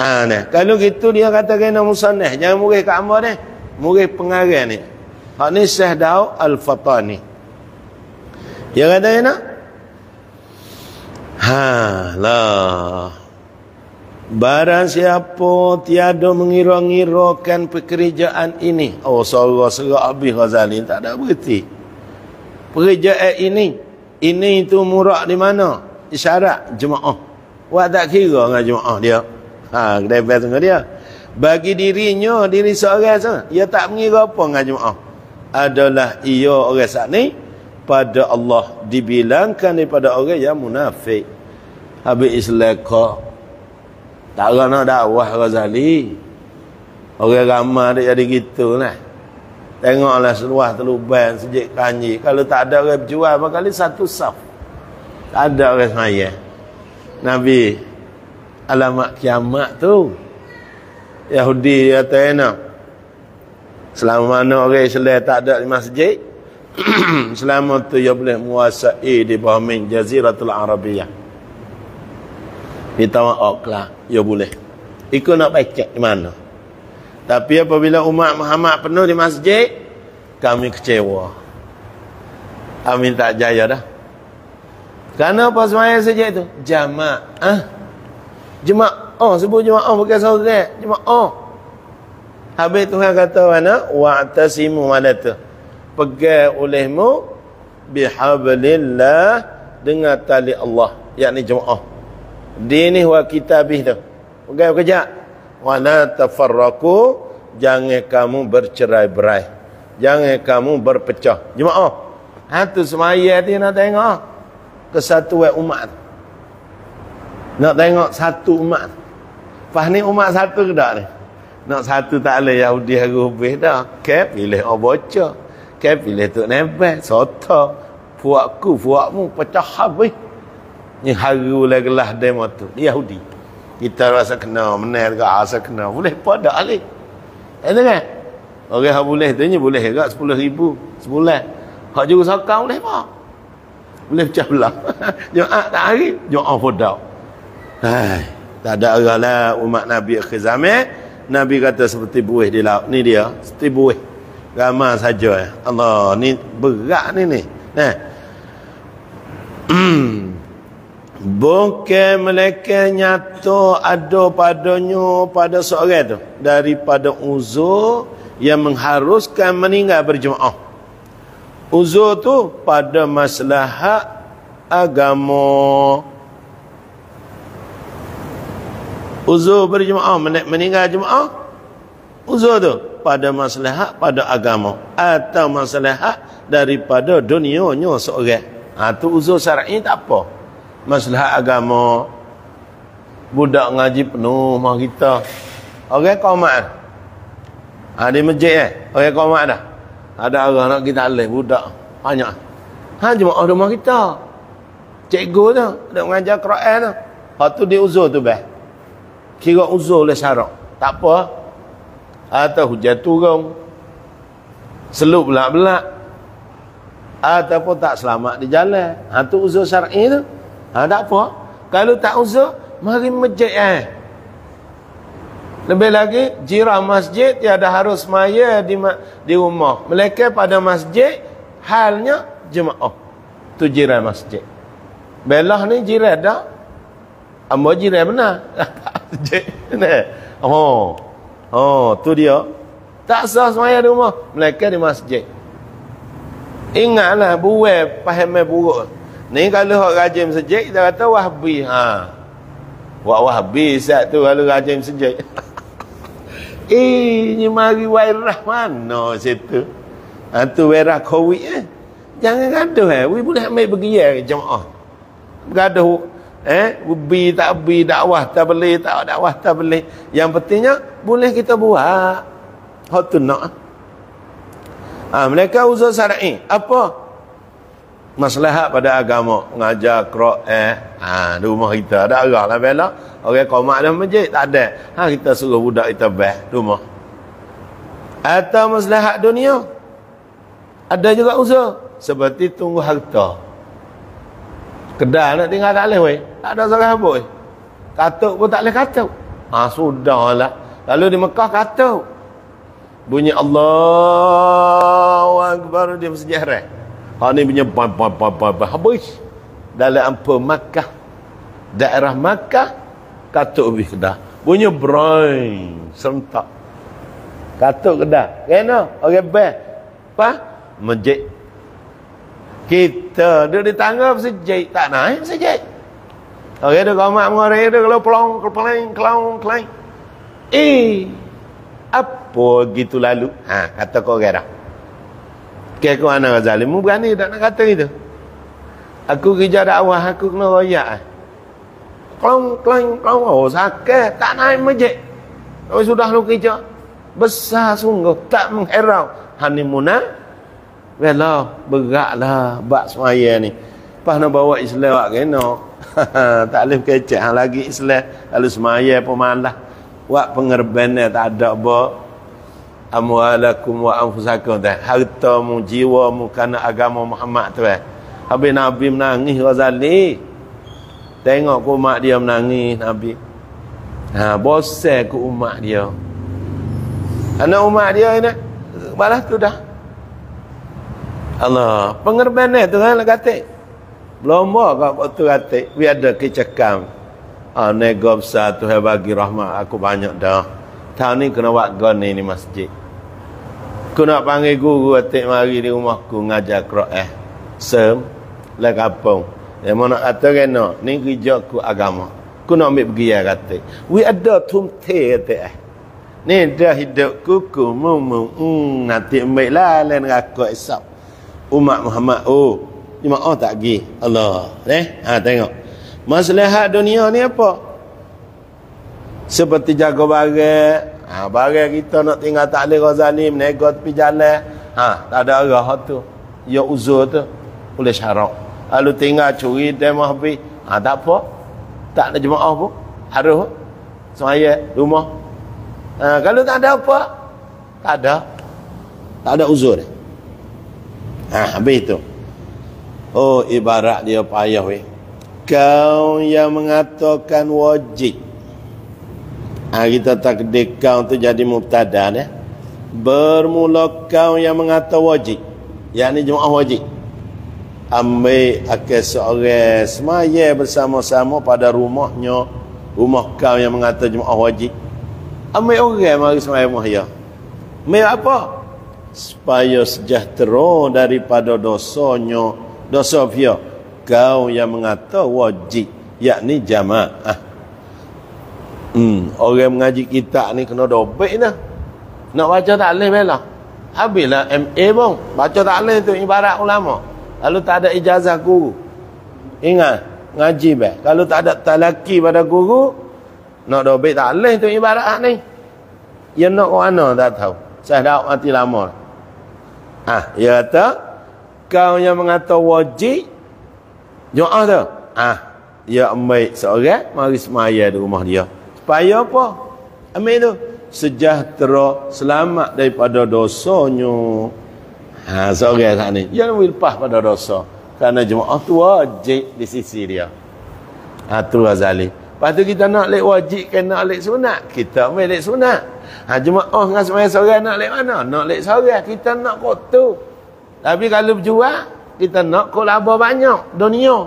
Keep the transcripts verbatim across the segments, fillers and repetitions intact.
Ha nah, kalau gitu dia kata kena musannaf, jangan murid kat hamba ni. Murid pengarang ni. Hak ni Syekh Daud Al-Fatani. Dia kata kena ha lah. Barang siapa tiada mengira-ngirakan pekerjaan ini. Oh, sorang-serang habis Ghazali tak ada berhenti. Pekerjaan ini, ini itu murah di mana? Isyarat jemaah. Wak tak kira dengan jemaah dia. Ha, kedai dengan dia. Bagi dirinya, diri seorang saja, ia tak mengira apa dengan jemaah. Adalah ia orang saat ni pada Allah dibilangkan daripada orang yang munafik. Habis Islam kau tak kena dakwah Ghazali. Orang ramai dia jadi gitu lah. Tengoklah seluah teluban sejik kanji. Kalau tak ada orang berjual berkali satu saf. Tak ada orang semaya. Nabi alamat kiamat tu Yahudi kata enak. Selama mana orang Islam tak ada di masjid, selama tu dia boleh menguasai di bawah min Jaziratul Arabiyah. Minta maaf lah, ya boleh. Ikut nak baca di mana. Tapi apabila umat Muhammad penuh di masjid, kami kecewa. Kami tak jaya dah. Kerana apa semaya saja itu? Jamaah. Jemaah, sebut jemaah bukan saudara. Jemaah. Habis Tuhan kata mana? Wa'tasimu walata. Pegang olehmu bihablillah dengan tali Allah, yakni jemaah. Dinih wa kitabih tu. Pegang kejap. Wala tafarraqu, jangan kamu bercerai-berai. Jangan kamu berpecah. Jemaah. Ha tu semaya dia nak tengok kesatuan umat. Nak tengok satu umat. Faham ni umat satu ke tak ni? Nak satu tak boleh Yahudi harus habis dah. Ke pilih orang baca. Ke pilih Tok Nebel, Sota. Puakku, puakmu pecah habis. Ni haru lah gelah demo tu Yahudi. Kita rasa kena menel ke rasa kena boleh pada alih. Ada kan? Orang yang boleh tu ni boleh agak sepuluh ribu sebulan. Hak juru sakau boleh apa? Boleh pecah belah. Jumaat tak hari, Jumaat podau. Hai, tak ada arah lah umat Nabi akhir zaman. Nabi kata seperti buih di laut. Ni dia, seperti buih. Ramai saja. Allah, ni berat ni ni. Nah. Bukan mereka nyata ada padanya pada seorang tu daripada uzur yang mengharuskan meninggal berjemaah. Uzur tu pada maslahat agama. Uzur berjemaah, meninggal jemaah. Uzur tu pada maslahat pada agama atau maslahat daripada dunianya seorang. Ha tu uzur syar'i tak apa. Maslahat agama, budak ngaji penuh mah kita. Orang qomat. Ha di masjid eh. Orang qomat dah. Ada orang nak kita alih budak banyak. Ha jemaah rumah kita. Cikgu tu nak mengajar Quran tu. Hak tu dia uzur tu bah. Kira uzur le syarak. Tak apa. Atau hujan turun. Selup belak-belak. Ataupun tak selamat di jalan. Ha tu uzur syar'i tu. Ha, tak apa. Kalau tak uzur, mari masjid eh. Lebih lagi, jirah masjid tiada harus maya di, di rumah. Mereka pada masjid, halnya jemaah. Tu jirah masjid. Belah ni jirah dah. Amba jirah benar. Masjid. Oh. Oh, tu dia. Tak sah semaya di rumah. Mereka di masjid. Ingatlah, buai pahamai buruk. Ni kalau hak rajin masjid, kita kata Wahhabi. Ha. Wah Wahhabi sat tu kalau rajin masjid. Eh, ni mari wairah mana situ? Ha tu wairah Covid eh. Jangan gaduh eh. We boleh ambil bergiar jemaah. Gaduh eh bi tak bi dakwah tak boleh, tak dakwah tak boleh. Yang pentingnya boleh kita buat. Hak tu nak. Ha, mereka uzur syar'i. Apa? Maslahat pada agama, mengajar Quran eh ha di rumah kita ada arah lah bela orang qomat dalam masjid tak ada, ha kita suruh budak kita bah rumah. Atau maslahat dunia ada juga uzur seperti tunggu harta. Kedai nak tinggal tak boleh weh, tak ada seorang habis. Katuk pun tak boleh katuk. Ah sudahlah. Lalu di Mekah kata bunyi Allahu Akbar dia bersejarah. Ha ni punya ba ba ba ba habis. Dalam apa Makkah. Daerah Makkah katuk lebih kedah. Bunyi brain serentak. Katuk kedah. Kena orang best. Apa? Masjid. Kita duduk di tangga masjid tak naik masjid. Orang tu kau mak mengorek tu kalau pelong keleng kelong keleng. Eh apa gitu lalu? Ha kata kau orang dah. Ke aku ana Ghazali, mu berani tak nak kata itu? Aku kerja dakwah, aku kena royak. Kelong keleng kelong oh sakit tak naik masjid. Oh sudah lu kerja. Besar sungguh tak mengherau. Honeymoon Wala beratlah bab semaya ni. Pas nak bawa Islam wak kena. Tak boleh kecek hang lagi Islam. Lalu semaya pun malah. Wak pengerbanan tak ada apa. Amwalakum wa anfusakum dah. Hartamu, jiwamu kerana agama Muhammad tu eh. Habis Nabi menangis Ghazali. Tengok ku umat dia menangis Nabi. Ha, bosan ku umat dia. Anak umat dia ni balas tu dah. Allah, pengorbanan tu kan nak kata. Belum kau waktu kata, we ada kecekam. Ah, nego besar tu hai bagi rahmat aku banyak dah. Tahun ni kena buat gani ni masjid. Aku nak panggil guru atik mari di rumahku ngajar Quran. Sem la kampung. Yang mana kata kena, ni kerja aku agama. Aku nak ambil pergi ya kata. We ada tumte kata eh. Ni dah hidup kuku mu mu. Hmm, nanti ambil lah lain rakok esok. Umat Muhammad oh jemaah tak pergi Allah eh ha tengok maslahat dunia ni apa seperti jaga barang ha barang kita nak tinggal tak boleh Ghazali menego tepi jalan ha tak ada arah tu ya uzur tu boleh syarak lalu tinggal curi demah habis ha tak apa tak ada jemaah pun harus semaya rumah ha kalau tak ada apa tak ada tak ada uzur ha, habis tu. Oh, ibarat dia payah weh. Kau yang mengatakan wajib. Ha, kita takdir kau tu jadi mubtada dah. Bermula kau yang mengatakan wajib. Yang ni jemaah wajib. Ambil akal seorang semaya bersama-sama pada rumahnya. Rumah kau yang mengatakan jemaah wajib. Ambil orang mari semaya rumah ya. Ambil apa? Supaya sejahtera daripada dosanya dosa dia kau yang mengata wajib yakni jamaah hmm, orang mengaji kitab ni kena dobek dah nak baca tak boleh bela habislah M A pun baca tak boleh tu ibarat ulama lalu tak ada ijazah guru ingat ngaji bah kalau tak ada talaki pada guru nak dobek tak boleh tu ibarat ni dia nak ke mana tak tahu saya dah mati lama. Ah, dia kata kau yang mengata wajib jemaah tu. Ah, dia ambil seorang mari semaya di rumah dia. Supaya apa? Ambil tu sejahtera, selamat daripada dosanya. Ha, seorang saat ni dia nak lepas pada dosa. Kerana jemaah tu wajib di sisi dia. Ha, tu Ghazali. Lepas tu kita nak lek wajib kan nak lek sunat. Kita ambil lek sunat. Ha, jemaah dengan semaya seorang nak lek mana? Nak lek seorang. Kita nak kotor. Tapi kalau berjual, kita nak kau laba banyak. Dunia.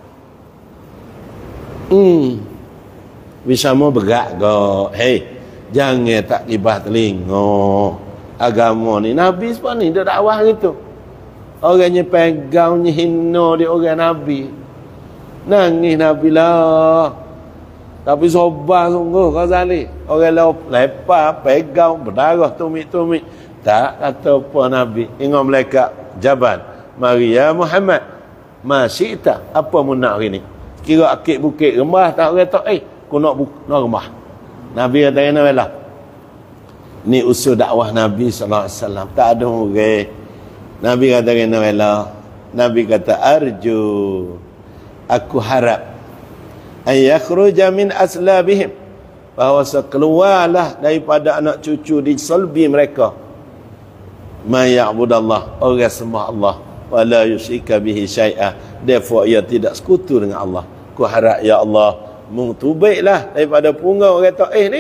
Hmm. Bisa mau berat kau. Hei. Jangan tak kibah telinga. Agama ni. Nabi sebab ni dia dakwah gitu. Orangnya pegang, hina dia orang Nabi. Nangis Nabi lah. Tapi sobat sungguh Ghazali. Orang lepas, pegang, berdarah, tumit-tumit. Tak kata apa Nabi. Ingat malaikat Jabal. Mari ya Muhammad. Masyikta. Apa mu nak hari ni? Kira akik bukit rembah. Tak orang tak. Eh, aku nak, nak rembah. Nabi kata kena belah. Ni usul dakwah Nabi sallallahu alaihi wasallam. Tak ada orang. Nabi kata kena belah. Nabi kata arju. Aku harap ayakhruja min aslabihim bahawa keluarlah daripada anak cucu di sulbi mereka ma ya'budallah orang sembah Allah wala yusyrika bihi syai'a therefore ia tidak sekutu dengan Allah. Ku harap ya Allah mung tu baiklah daripada punggau orang tak eh ni.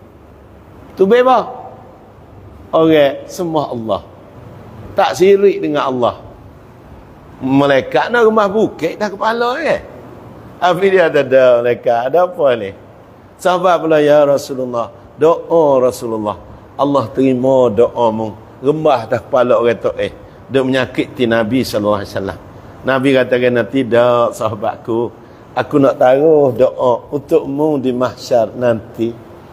Tu baik apa? Orang sembah Allah. Tak syirik dengan Allah. Malaikat nak rumah bukit dah kepala eh. Apa dia ada dah malaikat ada apa ni? Sahabat pula ya Rasulullah, doa Rasulullah. Allah terima doa mu. Rembah dah kepala orang tak eh. Dia menyakiti Nabi sallallahu alaihi wasallam. Nabi katakan tidak sahabatku, aku nak taruh doa untukmu di mahsyar nanti.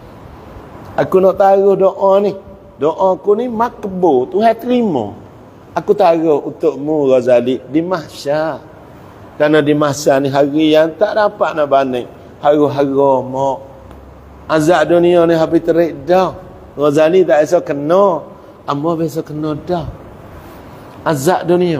Aku nak taruh doa ni. Doa aku ni makbul, Tuhan terima. Aku taruh untukmu Ghazali di mahsyar. Karena di mahsyar ni hari yang tak dapat nak banding. Haru-haru mak. Azab dunia ni habis terik dah. Ghazali tak bisa kena. Amma bisa kena dah. Azab dunia.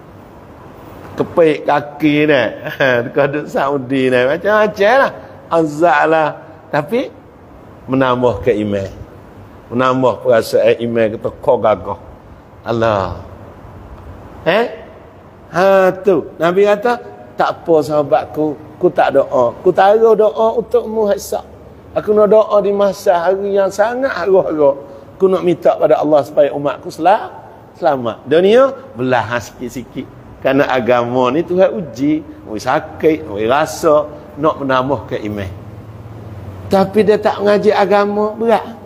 Kepik kaki ni. Dekat duduk Saudi ni. Macam-macam lah. Azab lah. Tapi menambah ke iman. Menambah perasaan iman kita kau gagah. Allah. Eh? Ha tu. Nabi kata, tak apa sahabatku, ku tak doa. Ku taruh doa untukmu Haisak. Aku nak doa di masa hari yang sangat haru-haru. Aku nak minta pada Allah supaya umatku sel- selamat. Dunia belahan sikit-sikit. Kerana agama ni Tuhan uji, oi sakit, oi rasa nak menambah ke iman. Tapi dia tak mengaji agama berat.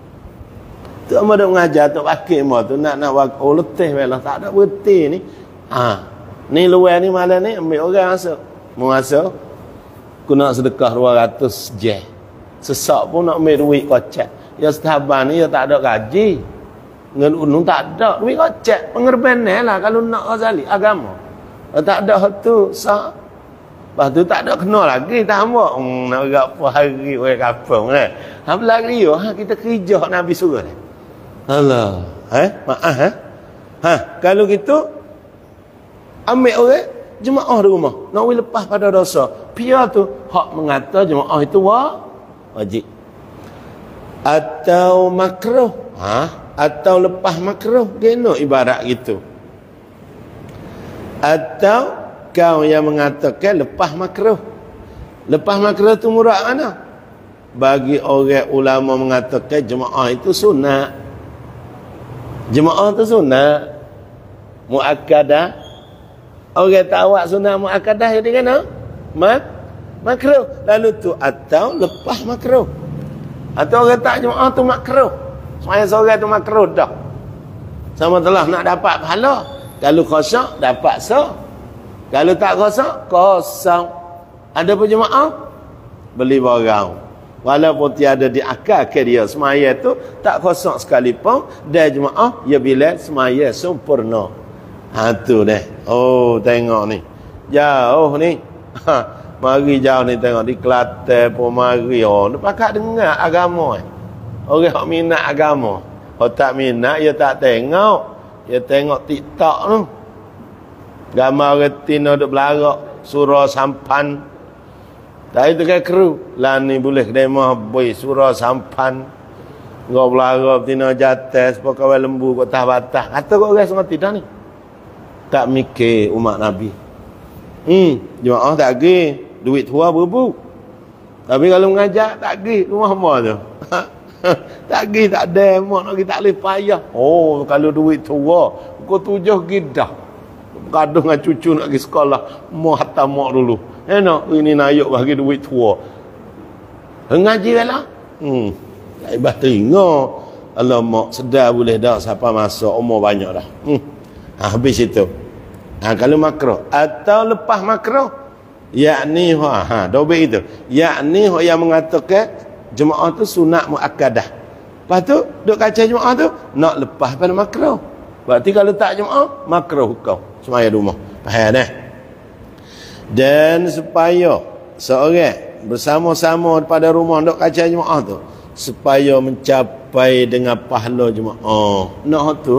Tu amat dak mengajar tu pakai mo tu nak nak oh letih belah tak ada berhenti ni. Ha. Ni luar ni malam ni ambil orang masuk. Mau masuk aku nak sedekah dua ratus je. Sesak pun nak ambil duit kocak. Ya setaban ni ya tak ada gaji. Dengan unung tak ada duit kocak. Pengorbanan lah kalau nak Ghazali agama. Kalau tak ada tu sah. Lepas tu tak ada kena lagi tambah. Hmm, nak berapa hari orang kampung kan. Ha lagi yo ha kita kerja Nabi suruh ni. Allah. Eh? Maaf eh? Ha, kalau gitu ambil orang jemaah di rumah. Nak lepas pada dosa. Pia tu hak mengata jemaah itu wa wajib. Atau makruh. Ha? Atau lepas makruh. Geno ibarat gitu. Atau kau yang mengatakan lepas makruh. Lepas makruh tu murad mana? Bagi orang ulama mengatakan jemaah itu sunat. Jemaah tu sunat. Muakkadah. Orang tak awak sunat muakkadah jadi kena mak makruh. Lalu tu atau lepas makruh. Atau orang tak jemaah tu makruh. Semaya seorang tu makruh dah. Sama telah nak dapat pahala. Kalau kosong dapat so. Kalau tak kosong kosong. Ada berjemaah beli barang. Walaupun tiada di akal ke dia semaya tu tak kosong sekalipun dan jemaah ya bila semaya sempurna. Ha tu deh. Oh tengok ni. Jauh ni. Ha, mari jauh ni tengok di Kelantan pun mari. Oh, ni pakat dengar agama. Eh. Orang hak minat agama. Hak tak minat ya tak tengok. Ya tengok TikTok tu. Gambar retina duk belarak surah sampan. Tapi tu kan kru. Lah ni boleh kedemah boy surah sampan. Ngau belara betina jates pokok lembu kok tah batah. Kata kok orang semua tidak ni. Tak mikir umat Nabi. Hmm, jemaah tak pergi, duit tua berbu. Tapi kalau mengajar tak pergi, rumah apa tu? Tak pergi, tak ada mak nak pergi tak boleh payah. Oh, kalau duit tua, kau tujuh gidah. Kadang dengan cucu nak pergi sekolah, mau hantar mak dulu. Enak, ini nayuk bagi duit tua. Ngaji lah. Hmm, tak ibah tengok. Allah mak sedar boleh dah siapa masuk, umur banyak dah. Hmm. Ha, habis itu. Ha, kalau makruh atau lepas makruh, yakni ha, ha dobel itu. Yakni yang mengatakan jemaah tu sunat muakkadah. Lepas tu duk kaca jemaah tu nak lepas pada makruh. Berarti kalau tak jemaah makruh hukum semaya rumah. Faham dah? Dan supaya seorang bersama-sama pada rumah duk kaca jemaah tu supaya mencapai dengan pahala jemaah. Nak tu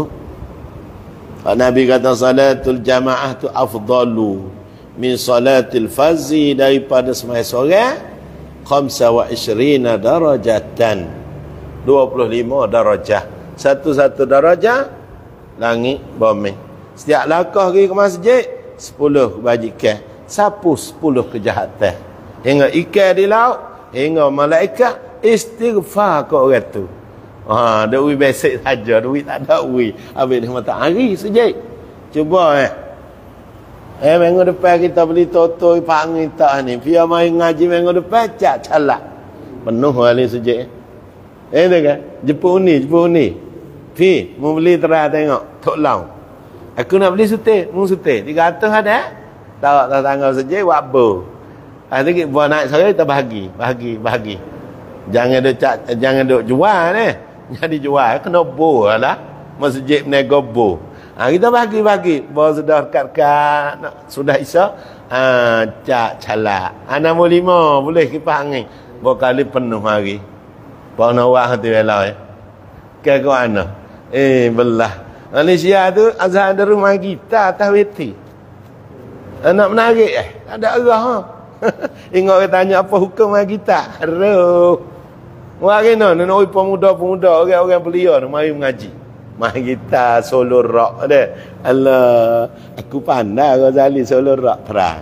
Nabi kata salatul jamaah tu afdalu min salatil fazi, daripada sembahyang seorang khamsa wa ishrina darajatan, dua puluh lima darajah. Satu-satu darajah langit bumi. Setiap langkah pergi ke masjid sepuluh kebajikan, sapu sepuluh kejahatan. hingga ikan di laut, hingga malaikat istighfar ke orang tu. Ha, duit basic saja, duit tak ada duit. Habis dia matahari sejak. Cuba eh. Eh minggu depan kita beli toto pak ngita ni. Biar main ngaji minggu depan cak calak. Penuh kali sejak. Eh tu kan? Jepun ni, Jepun ni. Fi, mau beli terah tengok, tok lau. Aku nak beli sutik, mau sutik. tiga ratus ada? Tak tak tanggal sejak buat bo. Ah tu kita buat naik sore kita bahagi, bahagi, bahagi. Jangan duk cak, jangan duk jual ni. Jadi jual kena bo lah. Masjid nego bo. Ha, kita bagi-bagi. Bawa sudah dekat-dekat. Sudah isyak. Ha, cak calak. Ha, nombor lima. Boleh kipas angin. Bawa kali penuh hari. Bawa nawak hati belah. Eh. Kaya ke mana? Eh, belah. Malaysia tu, azhar ada rumah kita atas weti. Nak menarik eh? Ada arah. Ha? Ingat orang tanya apa hukum kita. Aduh. Mari no, nak oi pemuda-pemuda, orang-orang belia tu mari mengaji. Mari kita solo rock dia. Allah, aku pandai Ghazali solo rock perang.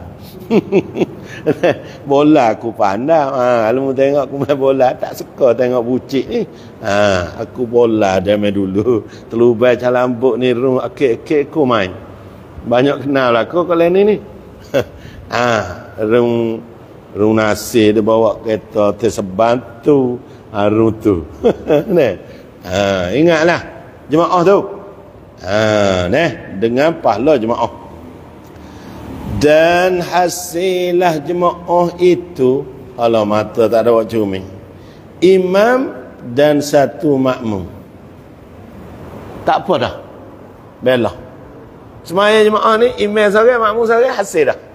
Bola aku pandai. Ha, kalau tengok aku main bola tak suka tengok bucik ni. Ha, aku bola dia main dulu. Telubai calambuk ni rung akik-akik aku main. Banyak kenal lah aku kalau ni ni. Ha, rung rung nasi dia bawa kereta tersebantu haru tu. Nah. Ha, ingatlah jemaah tu. Ha, nah, dengan pahala jemaah. Dan hasilah jemaah itu, kalau mata tak ada buat cumi. Imam dan satu makmum. Tak apa dah. Bela. Semaya jemaah ni imam seorang, makmum seorang, hasil dah.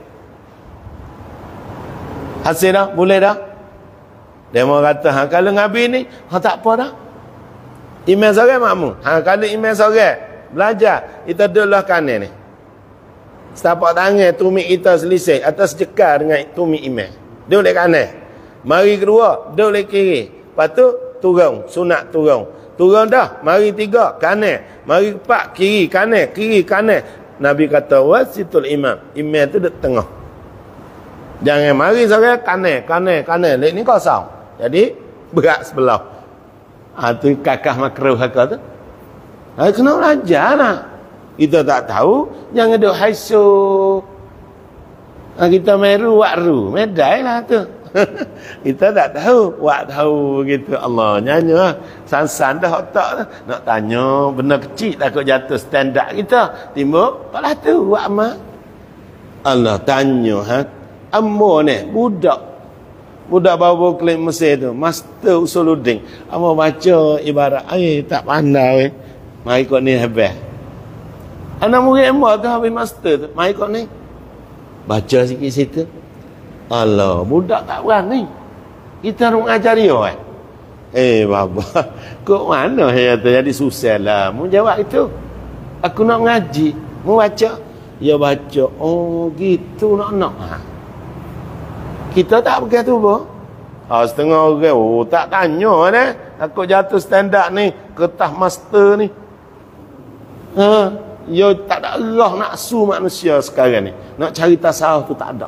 Hasil dah, boleh dah. Dia mau kata, ha, kalau ngabi ni, ha, tak apa dah. Imam seorang makmum. Ha, kalau imam seorang belajar, kita duduklah kanan ni. Setapak tangan tumi kita selisih atas jekar dengan tumi imam. Duduk di kanan. Mari kedua, duduk di kiri. Lepas tu turun, sunat turun. Turun dah, mari tiga kanan. Mari empat kiri kanan, kiri kanan. Nabi kata wasitul imam. Imam tu duduk tengah. Jangan mari seorang kanan, kanan, kanan. Lek ni kosong. Jadi berat sebelah. Ha, tu kakak makruh hakak tu. Ha, kena belajar lah. Kita tak tahu, jangan duk haisu. Ha, kita meru wakru, medai lah tu. Kita tak tahu, wak tahu gitu. Allah nyanyi lah. San-san dah otak tu. Nak tanya, benda kecil takut jatuh standard kita. Timbul, apalah tu, wak mak. Allah tanya, ha? Amor ni, budak. Budak bawa klaim Mesir tu, Master Usuluddin. Amor baca ibarat, eh tak pandai. Mari kau ni habis. Anak murid amor tu habis master tu. Mari kau ni. Baca sikit situ. Allah, budak tak berani. Kita nak mengajar dia eh. Eh baba, kok mana saya tu jadi susah lah. Mu jawab itu. Aku nak mengaji, mu baca. Ya baca. Oh gitu nak nak. Ha. Kita tak pakai tu apa? Ha, setengah orang, oh tak tanya ni. Aku jatuh standard ni, kertas master ni. Ha, ya tak ada arah nafsu manusia sekarang ni. Nak cari tasawuf tu tak ada.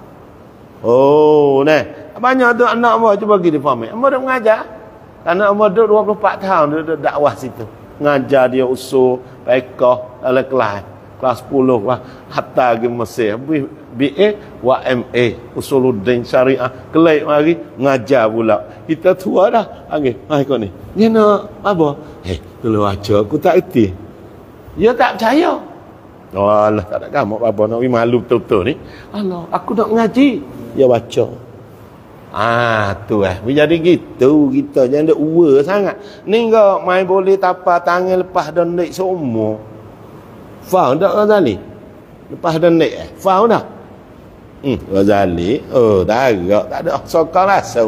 Oh, ni. Banyak tu anak apa cuba pergi di faham. Apa dah mengajar? Anak apa duduk dua puluh empat tahun duduk dakwah situ. Ngajar dia usul, fiqh, dalam kelas. Kelas sepuluh lah. Hatta pergi Mesir. B A wa M A Usuluddin Syariah. Kelai mari ngajar pula. Kita tua dah. Okey, mai kau ni. Ni nak apa? Eh, kalau baca aku tak erti. Dia tak percaya. Oh Allah, tak ada kamu apa nak malu betul-betul ni. Allah, aku nak ngaji. Dia baca. Ah, tu eh. Jadi gitu kita jangan duk ua sangat. Ni kau main boleh tapak tangan lepas dan naik semua. Faham tak Ghazali? Lepas dan naik eh. Faham tak? Hmm, Ghazali. Oh, tak agak. Tak ada sokal rasa.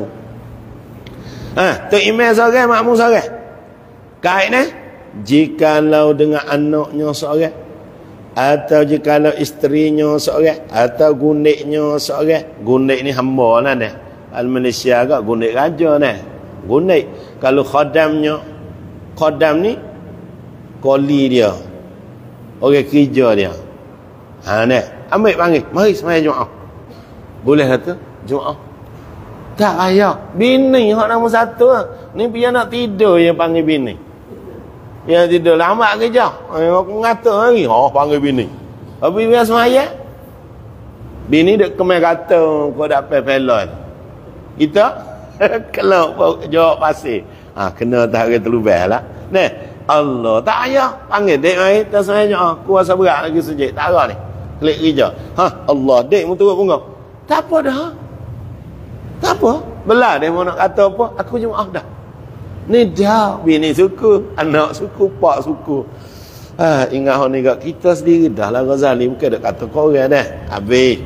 Ha, tu imam seorang, makmum seorang. Kait ni, jikalau dengan anaknya seorang, atau jikalau isterinya seorang, atau guniknya seorang. Gunik ni hamba lah ni. Al Malaysia agak gunik raja ni. Gunik. Kalau khadamnya, khadam ni, koli dia. Orang kerja dia. Ha ni. Ambil panggil. Mari semaya Jumaat. Boleh kata Jumaat. Tak payah. Bini hak nombor satu. Ni dia nak tidur yang panggil bini. Dia tidur lambat kerja. Aku ngata lagi. Oh, panggil bini. Tapi biar semaya. Bini dek kemai kata kau dak pelon. Kita kalau jawab pasir. Ha, kena tak kena terlubang lah. Ni, Allah tak payah. Panggil dek mai tak semaya. Kuasa berat lagi sejak. Tak ada ni. Klik kerja. Ha, Allah dek mu turut bunga. Tak apa dah. Tak apa. Belah dia mau nak kata apa, aku jemaah dah. Ni dah bini suku, anak suku, pak suku. Ah, ingat hang ni kat kita sendiri dah lah Ghazali bukan dak kata kau orang dah. Habis.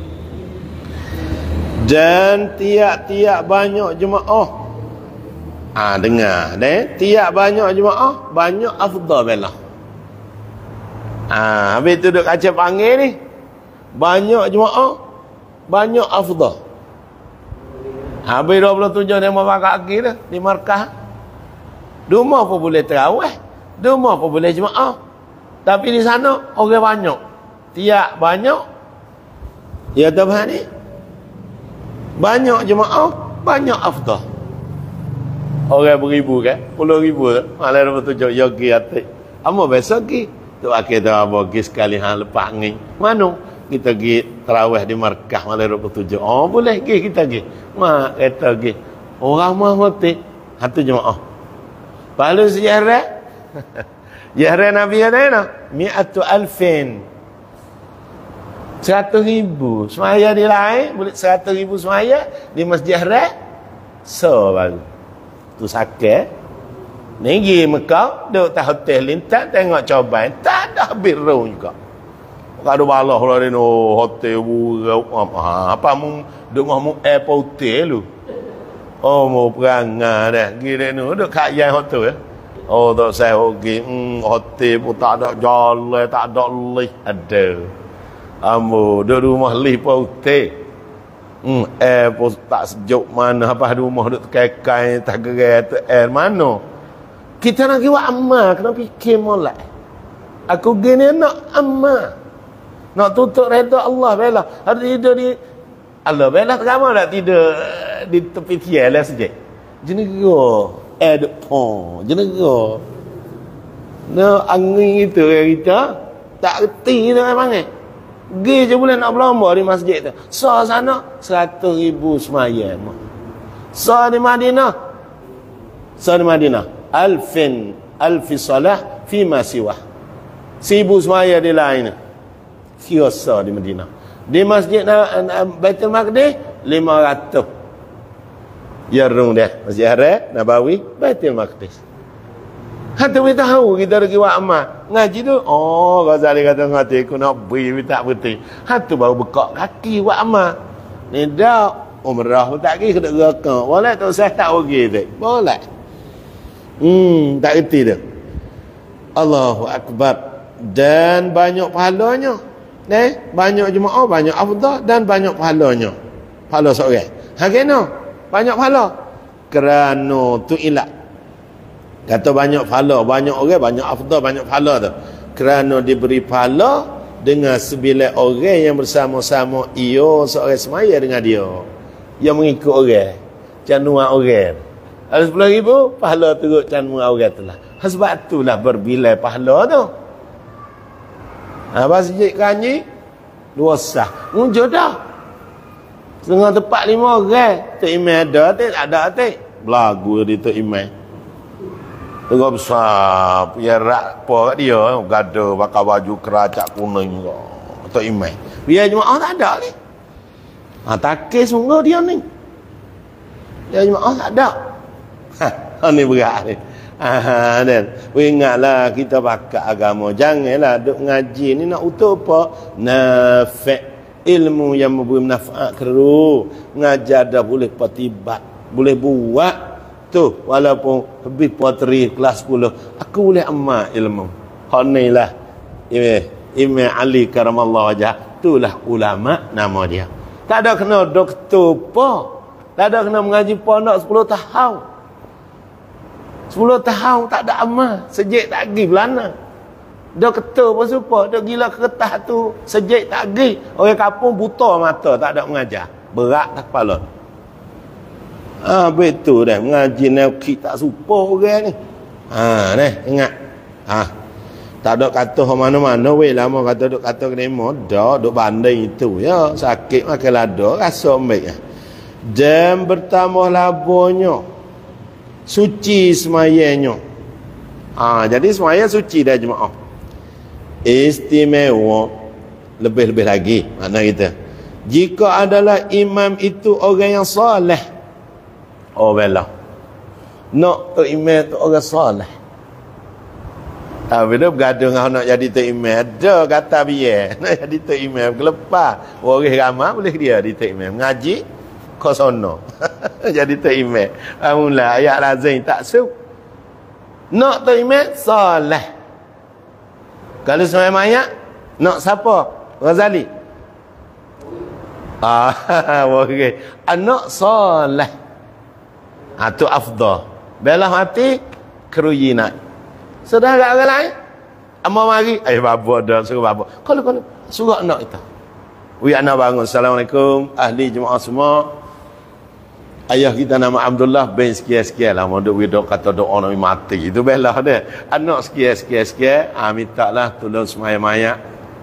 Dan tiap-tiap banyak jemaah. Ah, dengar deh, tiap banyak jemaah, banyak afdal belah. Ah, habis tu duk kaca panggil ni. Banyak jemaah, banyak afdal. Habis dua puluh tujuh nama bakal kaki dah di markah. Rumah pun boleh terawih, rumah pun boleh jemaah. Tapi di sana orang banyak. Tiap banyak. Ya Tuhan ni. Banyak jemaah, banyak afdal. Orang beribu kan? Puluh ribu tu. Malah dua puluh tujuh yogi atik. Amo besok ki. Tu akhir tu apa ki sekali hang lepas ni. Mana? Kita pergi terawih di markah malam dua puluh tujuh. Oh boleh pergi kita pergi. Mak kata pergi. Orang mah mati. Satu jemaah. Lalu sejarah. Sejarah Nabi ada mana? Mi'atu alfin. Seratus ribu. Semaya di lain. Boleh seratus ribu semaya. Di masjid Haram. So baru. Tu sakit. Ni pergi Mekah. Duduk tak hotel lintas. Tengok cobain. Tak ada biru juga. Kalau balah lah ni hotel buruk apa mu duk mu airport hotel lu. Oh mau perangai dah. Gini nu duk kat yang hotel ya. Oh tak saya pergi hmm, hotel pun tak ada jalan, tak ada lift ada. Ambo duk rumah lift pun hotel. Hmm air pun tak sejuk mana apa rumah duk kekai tak gerai tu air mana. Kita nak buat amal kena fikir molek. Aku gini nak amal. Nak tutup redha Allah bela. Harus tidur di Allah bela terama nak tidur di tepi tiang lah saja. Jenera eh duk pon, jenera. Nah angin itu kita tak reti tu memang eh. Gi je boleh nak berlomba di masjid tu. So sana seratus ribu semayang. So di Madinah. So di Madinah alfin alfi salah fi ma siwa. Seribu semayang di lain. Kiasa di Madinah. Di Masjid Baitul Maqdis lima ratus. Ya rung dah. Masjid Haram Nabawi Baitul Maqdis. Hatu kita tahu kita pergi buat amal. Ngaji tu oh Ghazali kata ngati aku nak beri tak betul. Hatu baru bekak kaki buat amal. Ni dah umrah pun tak pergi kena gerakkan. Boleh tak saya tak pergi tu. Boleh. Hmm tak reti dah. Allahu Akbar. Dan banyak pahalanya. Eh, banyak jemaah, banyak afdal dan banyak pahalanya. Pahala seorang. Ha kena? Banyak pahala. Kerana tu ilat. Kata banyak pahala, banyak orang, banyak afdal, banyak pahala tu. Kerana diberi pahala dengan sembilan orang yang bersama-sama ia seorang semaya dengan dia. Yang mengikut orang. Canuan orang. Ada sepuluh ribu, pahala turut canuan orang tu lah. Sebab itulah berbilai pahala tu. Apa sejak kanyi dua sah muncul dah setengah tepat lima orang Tok Imam ada tak ada tak belagu di Tok Imam tengok besar punya rak apa kat dia gaduh pakai baju keracak kuning Tok Imam biar jemaah tak ada ni ha takir semua dia ni dia jemaah tak ada ha ni berat ni. Ah, dan ingatlah kita pakai agama. Janganlah duk ngaji ni nak untuk apa? Nafi' ilmu yang memberi manfaat keru. Ngajar dah boleh patibat, boleh buat tu walaupun lebih poteri kelas sepuluh. Aku boleh amal ilmu. Hak nilah Imam Imam Ali karamallahu wajah. Itulah ulama nama dia. Tak ada kena doktor apa. Tak ada kena mengaji pondok sepuluh tahun. Sepuluh tahun tak ada amal. Sejak tak pergi belana. Dia kata pun supa. Dia gila kertas tu. Sejak tak pergi. Orang kampung buta mata. Tak ada mengajar. Berat tak kepala. Ah, betul dah. Mengaji naukit tak supa orang ni. Ha, ni ingat. Ha. Tak ada kata mana-mana weh lama kata duk kata kenema dak duk banding itu ya sakit makan lada rasa baik. Dan bertambah labonya suci semayanya. Ah, jadi semaya suci dah jemaah. Istimewa lebih-lebih lagi makna kita. Jika adalah imam itu orang yang soleh. Oh bela. Nak tu imam tu orang soleh. Ah, bila bergaduh dengan nak jadi tu imam, ada kata biar nak jadi tu imam kelepar. Orang ramai boleh dia di tu imam. Ngaji kau sono. Jadi tu imam. Alhamdulillah ayat lazim tak su. Nak tu imam soleh. Kalau semai mayat nak siapa? Ghazali. Ah, okey. Anak soleh. Ah tu afdal. Belah mati keruyina. Sudah agak orang lain. Amal mari, eh babo dah suruh babo. Kalau kalau suruh anak kita. Wi anak bangun. Assalamualaikum ahli jemaah semua. Ayah kita nama Abdullah bin sekian-sekian lah. Mau duk duk kata doa nak mati. Itu belah dia. Anak sekian-sekian-sekian. Ah, minta lah tolong semaya-maya.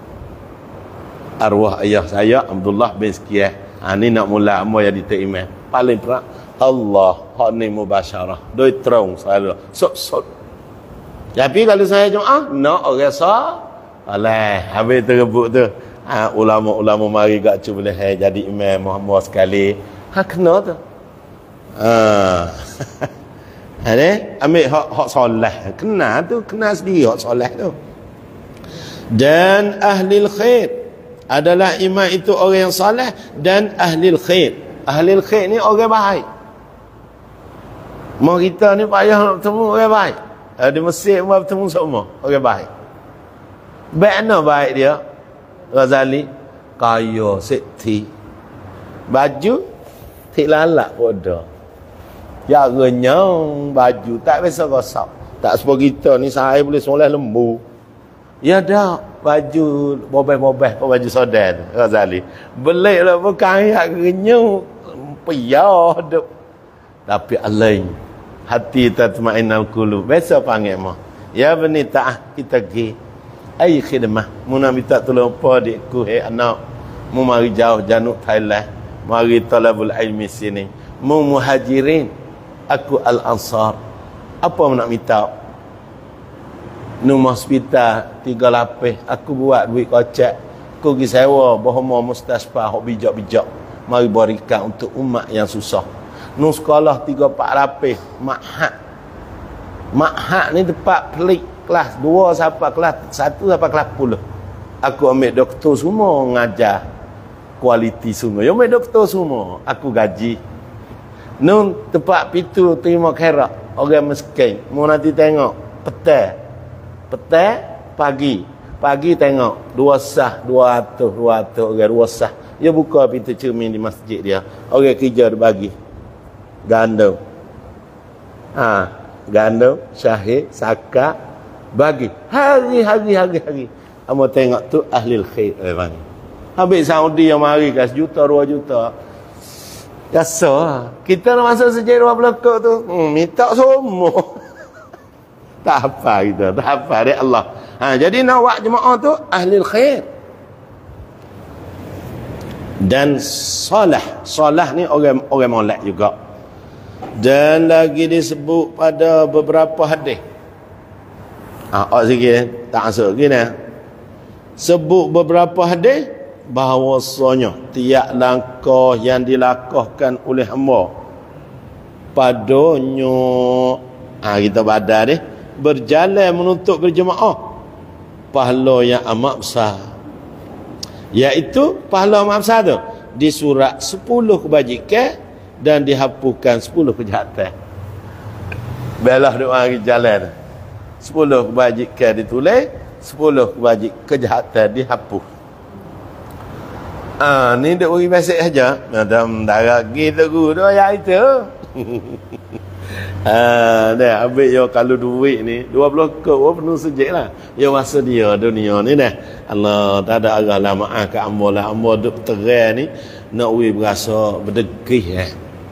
Arwah ayah saya Abdullah bin sekian. Ah, ni nak mula amal yang diterima. Paling perak. Allah. Hak ni mubasyarah. Doi terung selalu. Sok-sok. Tapi kalau saya jemaah, nak orang sah. Alah, habis terebut tu. Ha, ulama-ulama mari kat tu boleh hai jadi imam Muhammad sekali. Ha, kena tu. Ha. Ha ni, ambil hak hak solah. Kena tu, kena sendiri hak solah tu. Dan ahli khair adalah imam itu orang yang soleh dan ahli khair. Ahli khair ni orang baik. Mau kita ni payah nak bertemu orang baik. Di Mesir pun bertemu semua orang baik. Baik mana baik dia? Ghazali kaya sekti. Baju tik lalak bodoh. Ya renyang baju tak biasa rosak. Tak seperti kita ni saya boleh soleh lembu. Ya dah baju bobeh-bobeh baju sodan Ghazali. Belik lah bukan ya renyang piyah duk. Tapi alain hati tatma'innal qulub. Biasa panggil mah. Ya bani ta'ah kita pergi. Ai khidmah. Mu nak minta tolong apa adikku hai anak. Mu mari jauh januk Thailand. Mari talabul ilmi sini. Mu muhajirin. Aku al-ansar. Apa mu nak minta? Num hospital tiga lapis. Aku buat duit kocak. Aku pergi sewa bohong mustasfa hok bijak-bijak. Mari berikan untuk umat yang susah. Nu sekolah tiga empat lapis Ma'had. Ma'had ni tempat pelik kelas dua sampai kelas satu sampai kelas sepuluh. Aku ambil doktor semua ngajar kualiti semua. Yo ambil doktor semua aku gaji. Nu tempat pitu terima kerak orang miskin. Mu nanti tengok petang. Petang pagi. Pagi tengok dua sah dua ratus dua ratus orang dua sah. Dia buka pintu cermin di masjid dia. Orang kerja dia bagi. Gandum. Ha, gandum, syahid, zakat bagi hari-hari hari-hari. Amo tengok tu ahli khair memang. Habis Saudi yang mari kas juta dua juta. Biasa. Kita nak masuk sejarah belakang tu, hmm, minta semua. Tak apa kita, tak apa dari Allah. Ha, jadi nak buat jemaah tu ahli khair. Dan solah, solah ni orang orang molek juga. Dan lagi disebut pada beberapa hadis. Ah, oh, sikit tak masuk gini. Sebut beberapa hadis bahawasanya tiap langkah yang dilakahkan oleh hamba padanya, ah kita baca ni, berjalan menuntut berjemaah, pahala yang amat besar. Iaitu pahala amat besar tu disurat sepuluh kebajikan dan dihapuskan sepuluh kejahatan. Belah duk mari jalan. sepuluh kebajikan ditulis, sepuluh kebajik kejahatan dihapus. Ah, ni duk bagi mesej saja. Madam darah gitu guru ya itu. Ah, dah ambil yo kalau duit ni dua puluh kop oh, penuh sejak lah. Yo masa dia dunia ni dah. Allah tak ada arah lah maaf ke ambo lah. Ambo duk terang ni nak we berasa berdegih eh.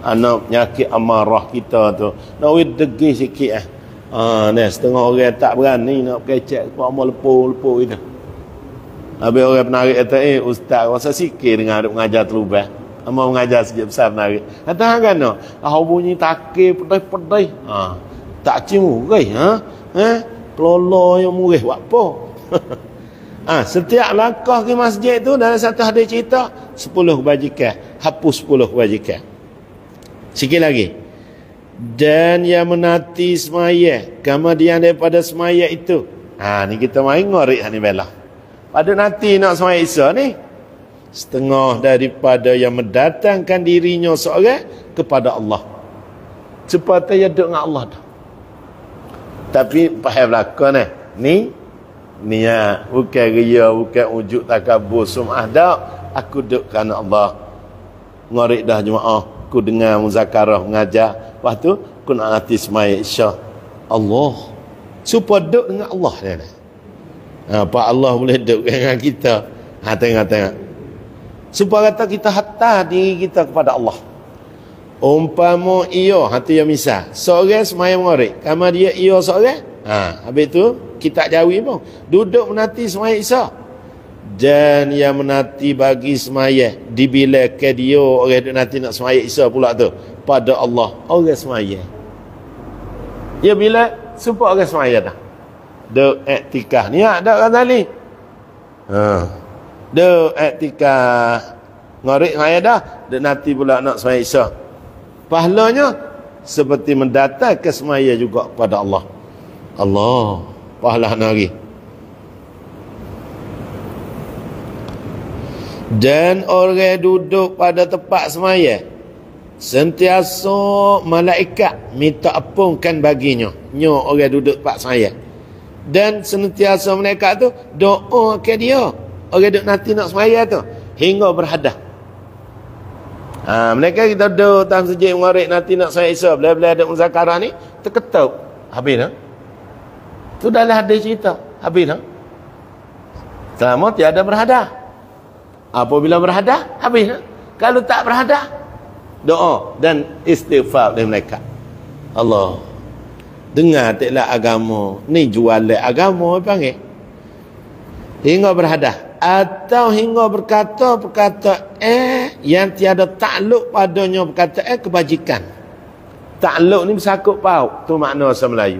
anak penyakit amarah kita tu nak wid degil sikit eh ah ni setengah orang tak berani nak kecek kau amal lepo-lepo itu. Habis orang penarik kata eh ustaz rasa sikit dengan duk mengajar terubah amal mengajar sikit besar penarik kata kan no ah bunyi takir pedai-pedai ah tak cium gai ha eh pelolo yang murih buat apa ah setiap langkah ke masjid tu dalam satu hadis cerita sepuluh kebajikan, hapus sepuluh kebajikan. Sikit lagi. Dan yang menati semaya, kemudian daripada semaya itu. Ha ni kita main ngorek ni bela. Pada nanti nak semaya Isya ni setengah daripada yang mendatangkan dirinya seorang kepada Allah. Supaya dia duduk dengan Allah dah. Tapi pahal belakang ni. Ni niat bukan ria, bukan wujud takabur sum'ah dak. Aku duduk kerana Allah. Ngorek dah jemaah, aku dengar muzakarah mengajar. Lepas tu aku nak hati semaya Isya Allah. Supaya duduk dengan Allah dia. Ha, Pak Allah boleh duduk dengan kita. Ha tengok-tengok. Supaya kata kita hantar diri kita kepada Allah. Umpama iyo, hati yang misal. Seorang semaya mengorek. Kamu dia iyo seorang. Ha, habis tu kita jauh pun. Duduk menanti semaya Isya. Dan yang menanti bagi semaya dibila ke dia orang duduk nanti nak semaya Isya pula tu pada Allah orang semaya. Ya bila supaya orang semaya dah. Duk iktikaf ni ada kata ni. Ha. Duk iktikaf ngorek semaya dah, duk nanti pula nak semaya Isya. Pahalanya seperti mendatang ke semaya juga pada Allah. Allah pahala nari. Dan orang duduk pada tempat semaya sentiasa malaikat minta ampunkan baginya. Nyo orang duduk tempat semaya. Dan sentiasa malaikat tu doa ke dia. Orang duduk nanti nak semaya tu hingga berhadah. Ha, mereka kita duduk dalam sejid mengarek nanti nak semaya Isya. Bila-bila ada muzakarah ni terketuk. Habis dah. Tu dah ada cerita. Habis dah. Selama tiada berhadah. Apabila berhadah, habis dah. Kalau tak berhadah, doa dan istighfar dari mereka. Allah. Dengar taklah agama. Ni jualan agama panggil. Hingga berhadah. Atau hingga berkata-perkata eh yang tiada takluk padanya berkata eh kebajikan. Takluk ni bersakut pauk. Tu makna bahasa Melayu.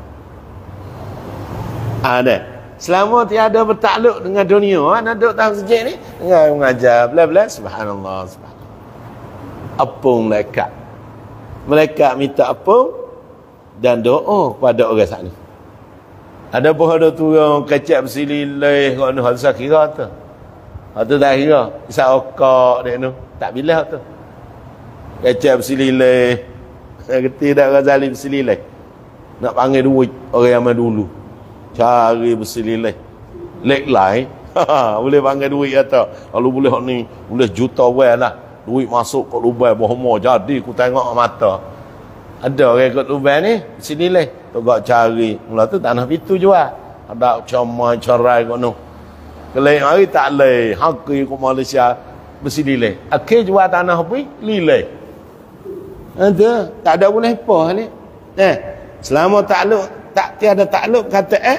Ada. Selama tiada bertakluk dengan dunia, nak duduk dalam sejid ni, dengar mengajar, bla-bla, subhanallah, subhanallah. Apung malaikat. Malaikat minta apung dan doa kepada orang saat ni. Ada pun ada tu yang kecap bersililih, kau ni harus kira tu. Itu tak kira. Bisa okak dia tu. Tak bila tu. Kecap bersililih. Kerti tak orang zalim bersililih. Nak panggil duit orang yang dulu. Cari bersililih lek lain boleh panggil duit kata kalau boleh ni boleh juta well lah duit masuk kat lubang bohong jadi aku tengok mata ada orang kat lubang ni bersililih togak cari mula tu tanah pitu jual ada cuma cerai kat nu kelai hari tak leh haki kat Malaysia bersililih akhir jual tanah pi lilih ada tak ada boleh apa ni eh selama takluk tak tiada takluk kata eh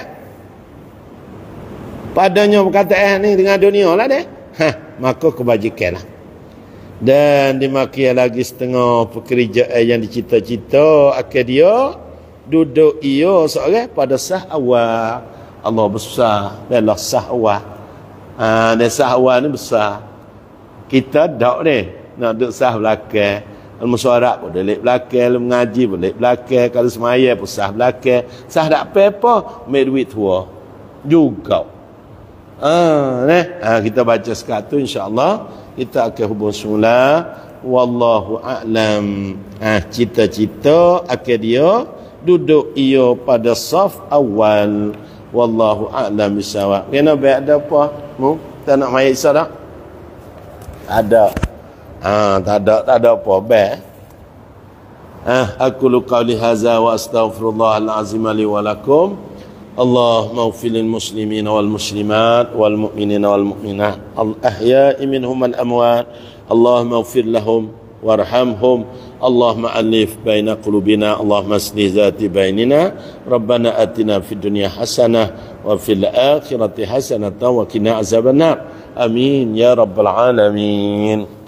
padanya berkata eh ni dengan dunia lah deh ha, maka kebajikan lah. Dan dimakia lagi setengah pekerjaan yang dicita-cita akan dia duduk ia seorang pada sah awal Allah besar dalam sah awal ha, dan sah awal ni besar kita tak ni nak duduk sah belakang al-musyarak pun delik belakang, mengaji pun delik belakang, kalau semaya pun sah belakang. Sah tak apa-apa, make duit tua. Juga. Ah, ne? Ah, kita baca sekat tu insya-Allah kita akan hubung semula. Wallahu a'lam. Ah, cita-cita akan dia duduk ia pada saf awal. Wallahu a'lam bisawab. Kena baik ada apa? Mu, tak nak mayat Isya dah? Ada. Ah, tak ada tak ada apa baik. Ah, aku lu qauli hadza wa astaghfirullahal azim li wa lakum. Allahumma ighfir lil muslimin wal muslimat wal mu'minina wal mu'minat al ahya'i minhum wal amwat. Allahumma ighfir lahum warhamhum. Allahumma alif baina qulubina, Allahumma aslih zati bainina, Rabbana atina fid dunya hasanah wa fil akhirati hasanah wa qina azabannar. Amin ya rabbal alamin.